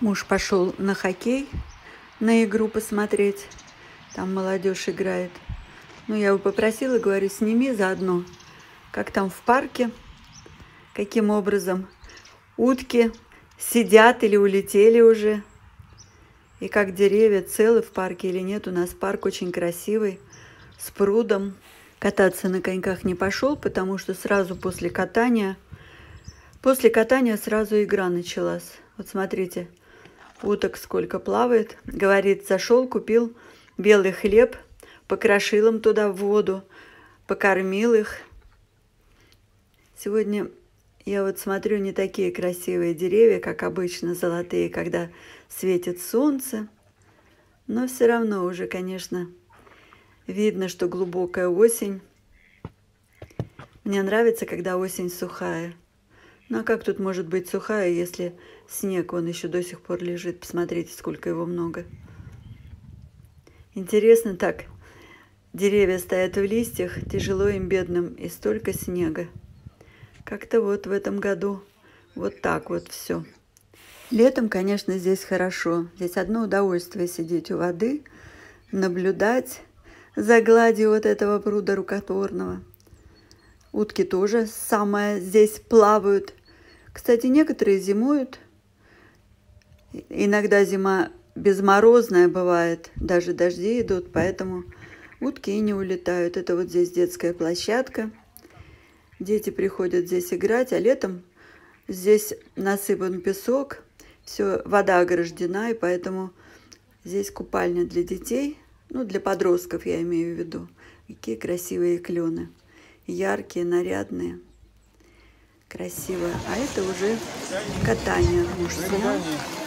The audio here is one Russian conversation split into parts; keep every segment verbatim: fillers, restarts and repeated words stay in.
Муж пошел на хоккей, на игру посмотреть. Там молодежь играет. Ну, я его попросила, говорю, сними заодно, как там в парке, каким образом утки сидят или улетели уже. И как деревья целы в парке или нет. У нас парк очень красивый, с прудом. Кататься на коньках не пошел, потому что сразу после катания, после катания сразу игра началась. Вот смотрите, уток сколько плавает. Говорит, зашел, купил белый хлеб, покрошил им туда в воду, покормил их. Сегодня я вот смотрю, не такие красивые деревья, как обычно, золотые, когда светит солнце. Но все равно уже, конечно, видно, что глубокая осень. Мне нравится, когда осень сухая. Ну а как тут может быть сухая, если снег, он еще до сих пор лежит? Посмотрите, сколько его много. Интересно так. Деревья стоят в листьях, тяжело им, бедным, и столько снега. Как-то вот в этом году вот так вот все. Летом, конечно, здесь хорошо. Здесь одно удовольствие сидеть у воды, наблюдать за гладью вот этого пруда рукотворного. Утки тоже самое здесь плавают. Кстати, некоторые зимуют. Иногда зима безморозная бывает, даже дожди идут, поэтому утки и не улетают. Это вот здесь детская площадка. Дети приходят здесь играть, а летом здесь насыпан песок, все, вода ограждена, и поэтому здесь купальня для детей, ну, для подростков я имею в виду. Какие красивые клены, яркие, нарядные, красиво. А это уже катание муж снял.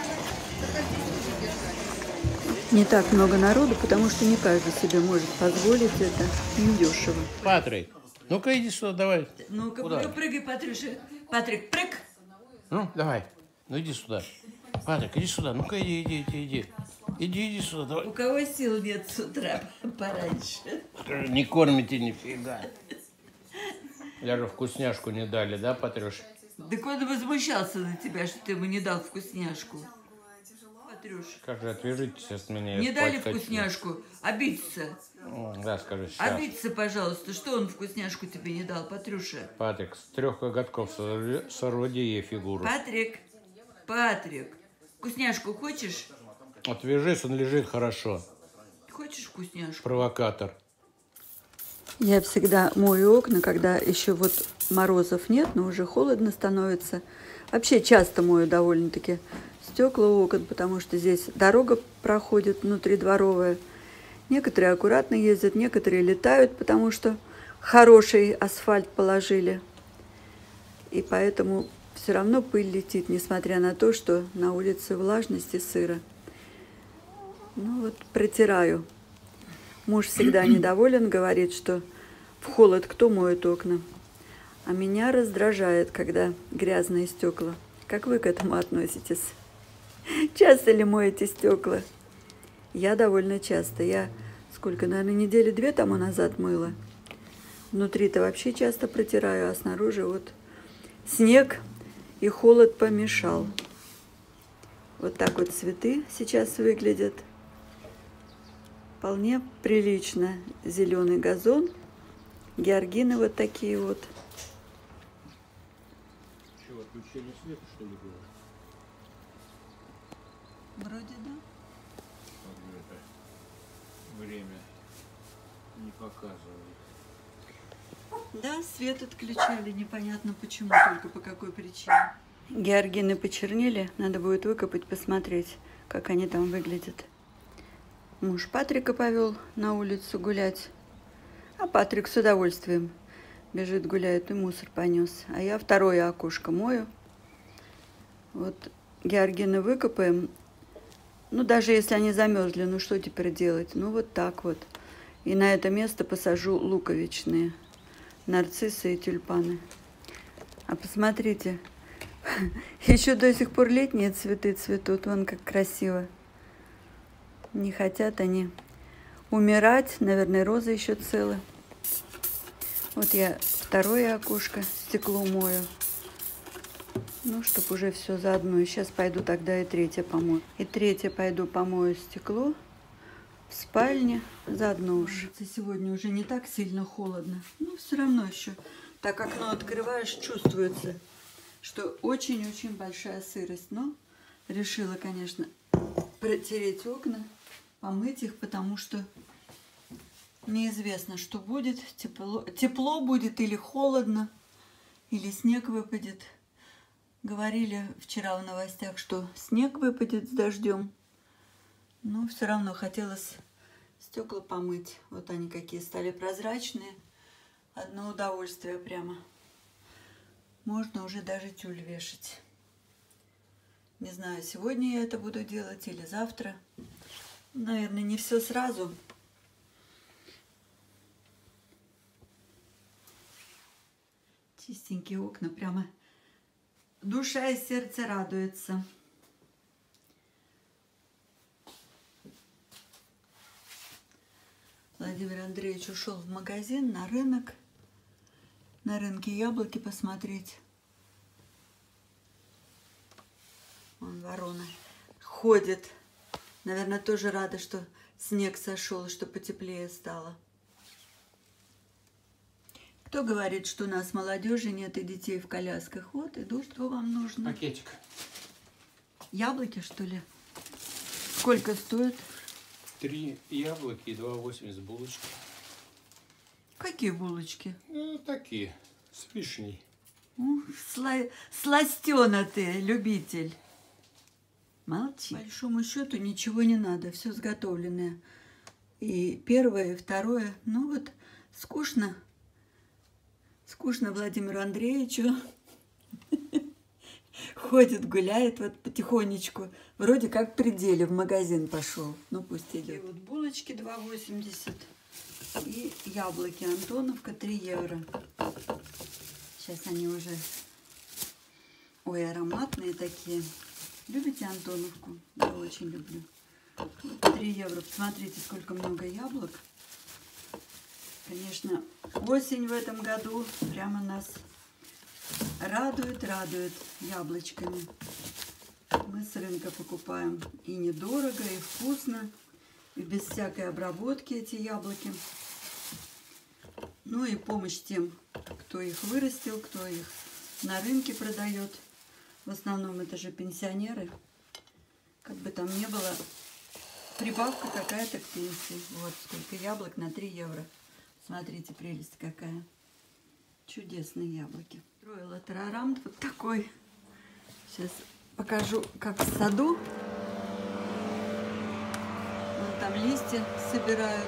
Не так много народу, потому что не каждый себе может позволить это, недешево. Патрик, ну-ка иди сюда, давай. Ну-ка, прыгай, Патрюша. Патрик, прыг. Ну, давай, ну иди сюда. Патрик, иди сюда, ну-ка иди, иди, иди, иди. Иди, иди сюда, давай. У кого сил нет с утра пораньше? Не кормите нифига. Даже вкусняшку не дали, да, Патрюш? Так он возмущался на тебя, что ты ему не дал вкусняшку. Патрюш. Скажи, отвяжитесь от меня. Не дали вкусняшку, обидится. Да, скажи, сейчас. Обидится, пожалуйста, что он вкусняшку тебе не дал, Патрюша? Патрик, с трех коготков сорвади ей фигуру. Патрик, Патрик, вкусняшку хочешь? Отвяжись, он лежит хорошо. Хочешь вкусняшку? Провокатор. Я всегда мою окна, когда еще вот морозов нет, но уже холодно становится. Вообще часто мою довольно-таки стекла окон, потому что здесь дорога проходит внутридворовая. Некоторые аккуратно ездят, некоторые летают, потому что хороший асфальт положили. И поэтому все равно пыль летит, несмотря на то, что на улице влажность и сыро. Ну вот протираю. Муж всегда недоволен, говорит, что в холод кто моет окна. А меня раздражает, когда грязные стекла. Как вы к этому относитесь? Часто ли моете стекла? Я довольно часто. Я сколько, наверное, недели две тому назад мыла. Внутри-то вообще часто протираю, а снаружи вот снег и холод помешал. Вот так вот цветы сейчас выглядят. Вполне прилично. Зеленый газон. Георгины вот такие вот. Что, отключили свет, что ли, было? Вроде да. Время не показывает. Да, свет отключали. Непонятно почему, только по какой причине. Георгины почернели. Надо будет выкопать, посмотреть, как они там выглядят. Муж Патрика повел на улицу гулять. А Патрик с удовольствием бежит, гуляет и мусор понес. А я второе окошко мою. Вот георгины выкопаем. Ну, даже если они замерзли, ну что теперь делать? Ну, вот так вот. И на это место посажу луковичные. Нарциссы и тюльпаны. А посмотрите, еще до сих пор летние цветы цветут. Вон как красиво. Не хотят они умирать. Наверное, розы еще целы. Вот я второе окошко, стекло мою. Ну, чтобы уже все заодно. Сейчас пойду тогда и третье помою. И третье пойду помою стекло в спальне заодно уж. Сегодня уже не так сильно холодно, но все равно еще. Так окно открываешь, чувствуется, что очень-очень большая сырость. Но решила, конечно, протереть окна, помыть их, потому что неизвестно, что будет. Тепло, тепло будет или холодно, или снег выпадет. Говорили вчера в новостях, что снег выпадет с дождем. Но все равно хотелось стекла помыть. Вот они какие стали прозрачные. Одно удовольствие прямо. Можно уже даже тюль вешать. Не знаю, сегодня я это буду делать или завтра. Наверное, не все сразу. Чистенькие окна, прямо душа и сердце радуется. Владимир Андреевич ушел в магазин, на рынок. На рынке яблоки посмотреть. Вон ворона ходит. Наверное, тоже рада, что снег сошел, что потеплее стало. Кто говорит, что у нас молодежи нет и детей в колясках? Вот, иду, что вам нужно? Пакетик. Яблоки, что ли? Сколько стоит? Три яблоки и два восемьдесят булочки. Какие булочки? Ну, такие, с вишней. Ух, сла... сластена ты, любитель. Молчи. По большому счету ничего не надо, все сготовленное. И первое, и второе. Ну вот, скучно. Скучно Владимиру Андреевичу. Ходит, гуляет вот потихонечку. Вроде как в пределе, в магазин пошел. Ну пусть идет. И вот булочки два восемьдесят. И яблоки Антоновка три евро. Сейчас они уже, ой, ароматные такие. Любите Антоновку? Я очень люблю. три евро. Посмотрите, сколько много яблок. Конечно, осень в этом году прямо нас радует, радует яблочками. Мы с рынка покупаем и недорого, и вкусно, и без всякой обработки эти яблоки. Ну и помощь тем, кто их вырастил, кто их на рынке продает. В основном это же пенсионеры. Как бы там ни было, прибавка какая-то к пенсии. Вот сколько яблок на три евро. Смотрите, прелесть какая. Чудесные яблоки. Строила терарамт вот такой. Сейчас покажу, как в саду. Вон там листья собирают.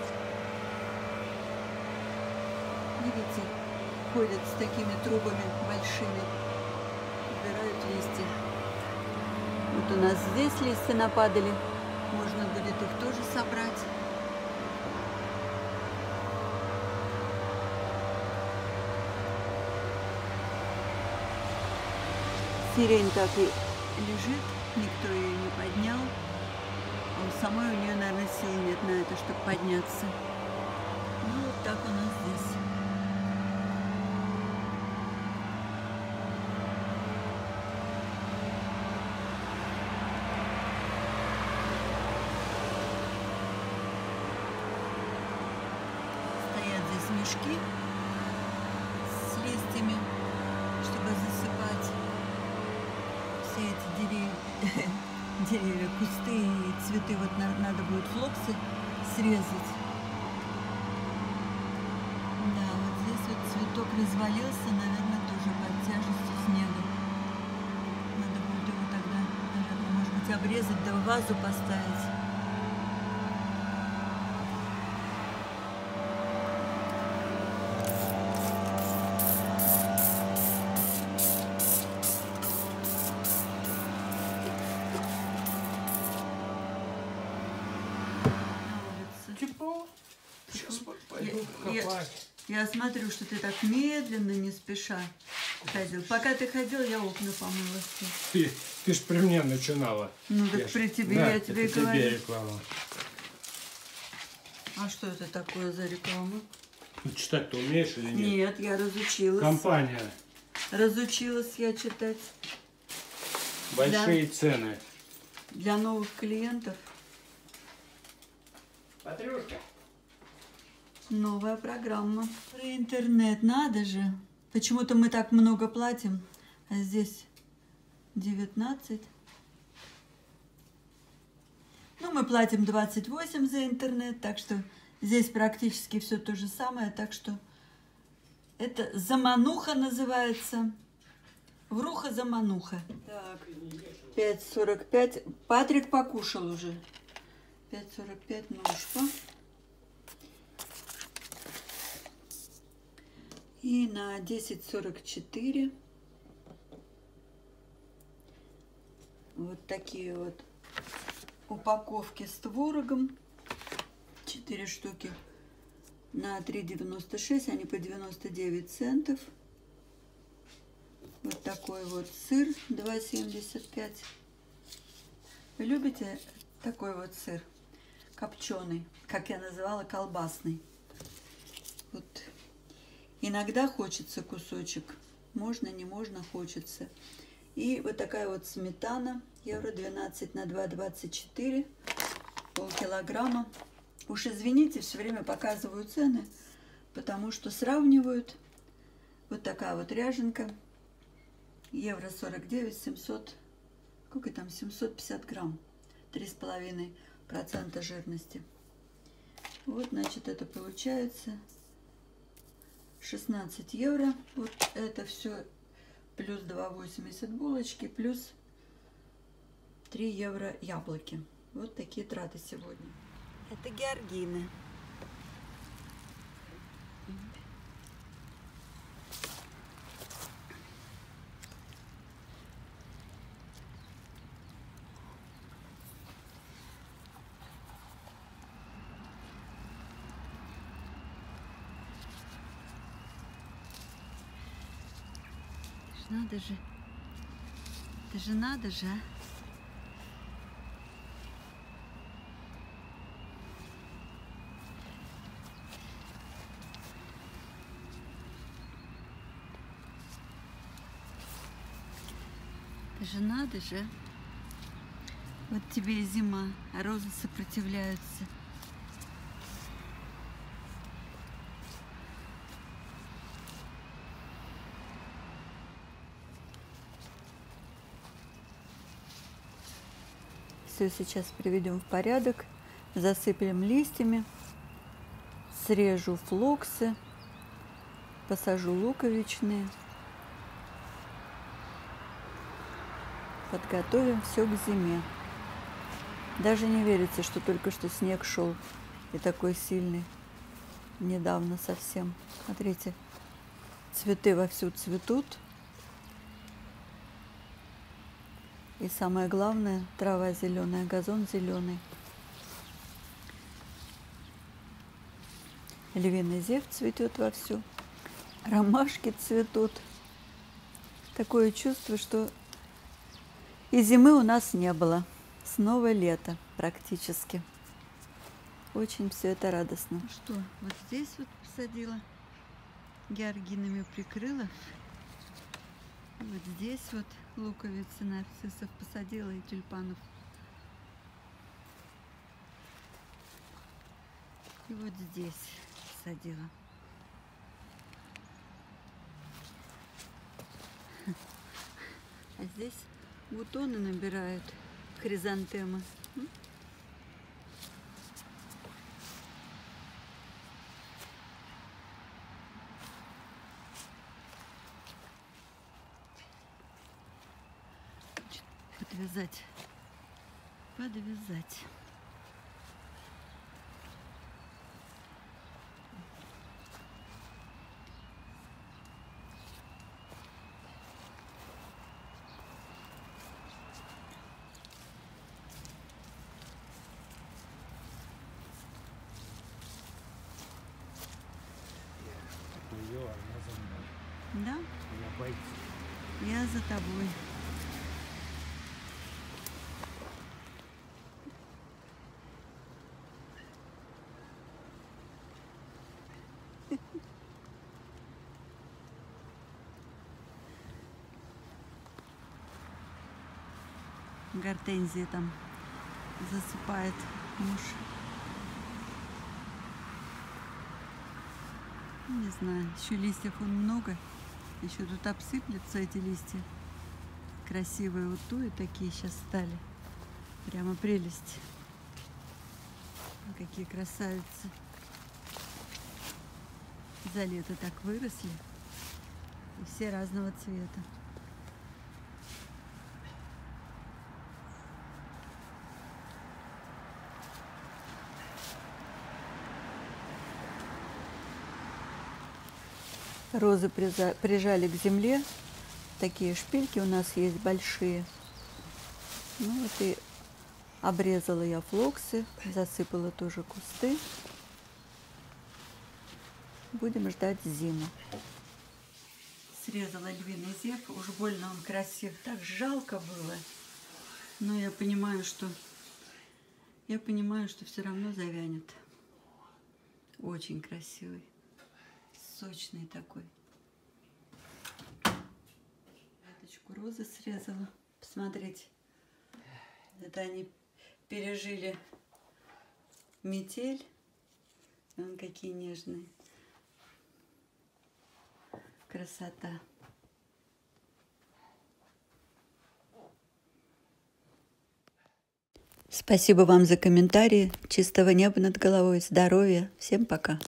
Видите, ходят с такими трубами большими. Собирают листья. Вот у нас здесь листья нападали. Можно будет их тоже собрать. Сирень так и лежит, никто ее не поднял. А у самой у нее, наверное, сил нет на это, чтобы подняться. Ну, вот так у нас здесь. Стоят здесь мешки с листьями, чтобы засыпать все эти деревья, деревья, кусты и цветы. Вот на, надо будет флоксы срезать. Да, вот здесь вот цветок развалился, наверное, тоже под тяжестью снега. Надо будет его тогда, наверное, может быть, обрезать, да в вазу поставить. Тепло. Сейчас пойду я, копать. Я, я смотрю, что ты так медленно, не спеша ходил. Пока ты ходил, я окна помыла. Ты, ты ж при мне начинала. Ну так я при ж, тебе да, я тебе и говорю. Тебе реклама. А что это такое за реклама? Ну, читать-то умеешь или нет? Нет, я разучилась. Компания. Разучилась я читать. Большие для, цены. для новых клиентов. Патрюшка. Новая программа. Про интернет, надо же. Почему-то мы так много платим, а здесь девятнадцать. Ну, мы платим двадцать восемь за интернет, так что здесь практически все то же самое. Так что это замануха называется. Вруха-замануха. Так, пять сорок пять. Патрик покушал уже. пять сорок пять ножка. И на десять сорок четыре вот такие вот упаковки с творогом. четыре штуки на три девяносто шесть, они по девяносто девять центов. Вот такой вот сыр два семьдесят пять. Вы любите такой вот сыр? Копченый, как я называла, колбасный. Вот. Иногда хочется кусочек. Можно, не можно, хочется. И вот такая вот сметана. Евро двенадцать на два двадцать четыре. Полкилограмма. Уж извините, все время показываю цены, потому что сравнивают. Вот такая вот ряженка. Евро сорок девять, семьсот. Сколько там? семьсот пятьдесят грамм. три с половиной процента жирности. Вот, значит, это получается шестнадцать евро. Вот это все плюс два восемьдесят булочки, плюс три евро яблоки. Вот такие траты сегодня. Это георгины. Надо же, это же надо же, а? Это же надо же. Вот тебе и зима, а розы сопротивляются. Все сейчас приведем в порядок, засыплем листьями, срежу флоксы, посажу луковичные, подготовим все к зиме. Даже не верится, что только что снег шел и такой сильный, недавно совсем. Смотрите, цветы вовсю цветут. И самое главное, трава зеленая, газон зеленый. Львиный зев цветет вовсю. Ромашки цветут. Такое чувство, что и зимы у нас не было. Снова лето практически. Очень все это радостно. Что, вот здесь вот посадила, георгинами прикрыла. Вот здесь вот луковицы нарциссов посадила и тюльпанов. И вот здесь посадила. А здесь бутоны набирают, хризантемы. Подвязать, подвязать. Да? Я за тобой. гортензии там засыпает муж. Не знаю, еще листьев он много. Еще тут обсыплются эти листья. Красивые вот туи такие сейчас стали. Прямо прелесть. Какие красавицы. За лето так выросли. И все разного цвета. Розы прижали к земле. Такие шпильки у нас есть большие. Ну вот и обрезала я флоксы, засыпала тоже кусты. Будем ждать зиму. Срезала львиный зеб. Уж больно он красив. Так жалко было. Но я понимаю, что я понимаю, что все равно завянет. Очень красивый. Сочный такой. Веточку розы срезала. Посмотрите. Это они пережили метель. Вон какие нежные. Красота. Спасибо вам за комментарии. Чистого неба над головой. Здоровья. Всем пока.